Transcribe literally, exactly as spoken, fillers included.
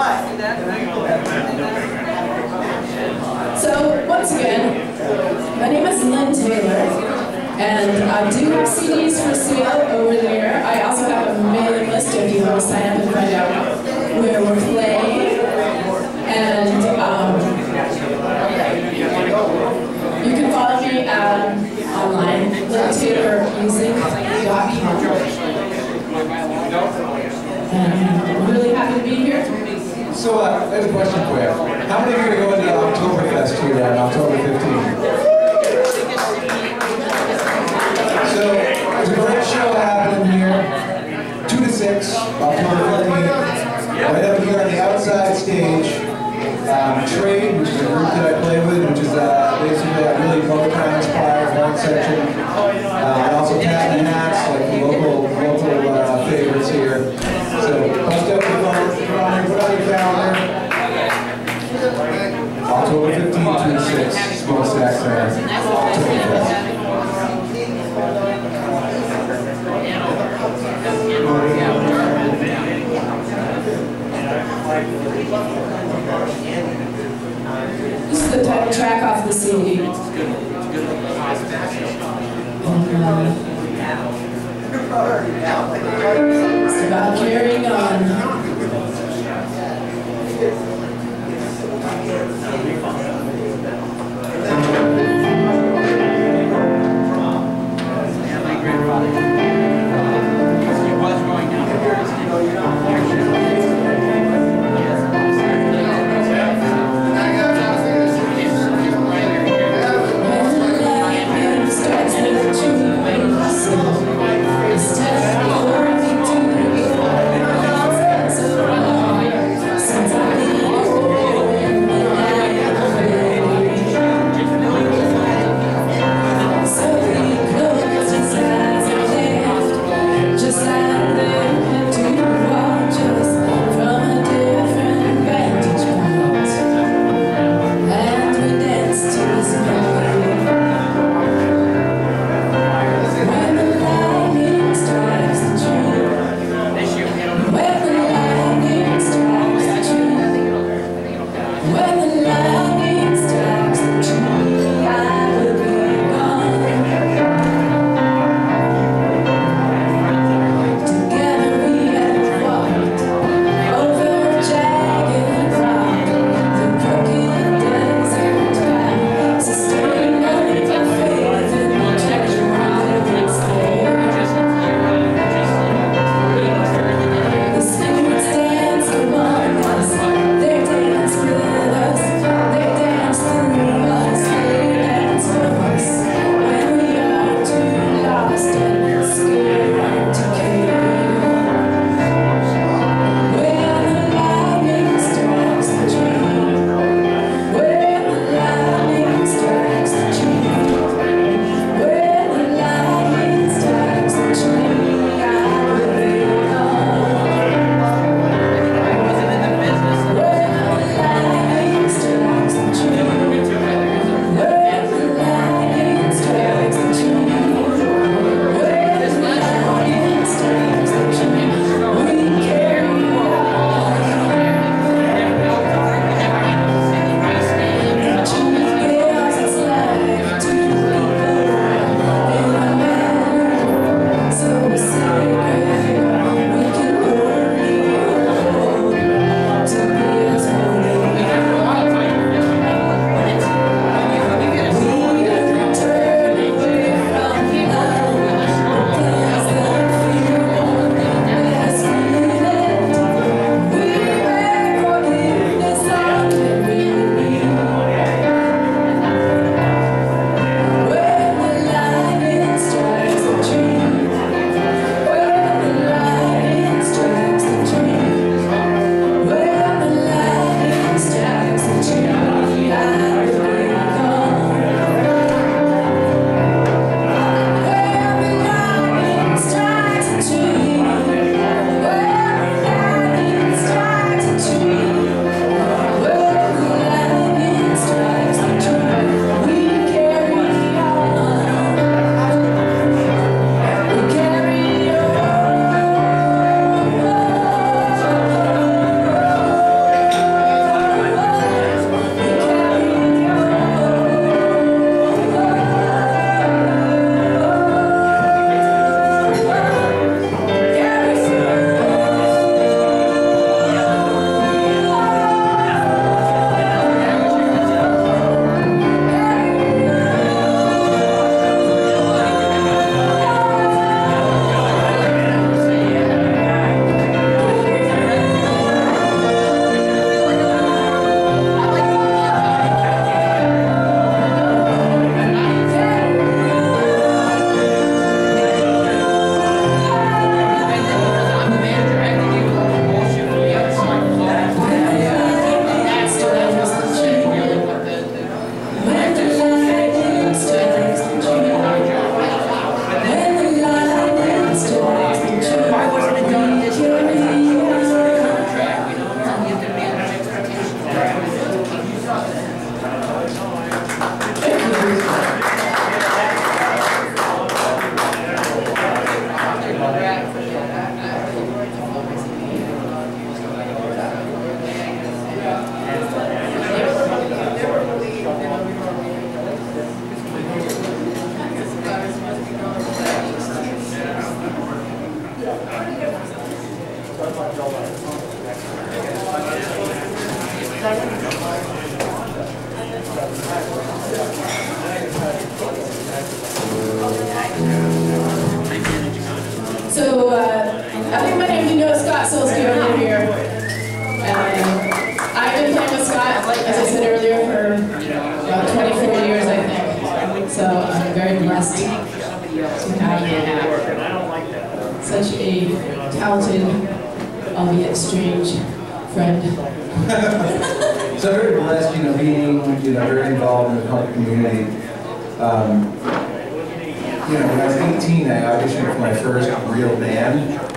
So, once again, my name is Lynne Taylor, and I do have C Ds for sale over there. I also have a mailing list if you want to sign up and find out where we're playing. And um, you can follow me um, online, lynne taylor music dot com. And I'm really happy to be here. So, uh, I have a question for you. How many of you are going to Oktoberfest here on October fifteenth? So, there's a great show happening here, two to six, October fifteenth, right up here on the outside stage. Um, Trade, which is a group that I play with, which is uh, basically a really Motown-inspired horn section. Uh, and also Cat and Hats, like local, local uh, favorites here. So, bust up the phone, put on your, put on your calendar. October fifteenth, two to six, Smokestack Center, Oktoberfest. This is the title track off the C D. It's about carrying on. Since I've been So, uh, I think many of you know Scott Solsky over here. And I've been playing with Scott, as I said earlier, for about twenty-four years, I think. So I'm very blessed to have such a talented, albeit strange, friend. So I'm very blessed, you know, being, you know, very involved in the Concord community. Um, you know, when I was eighteen, I auditioned for my first real band.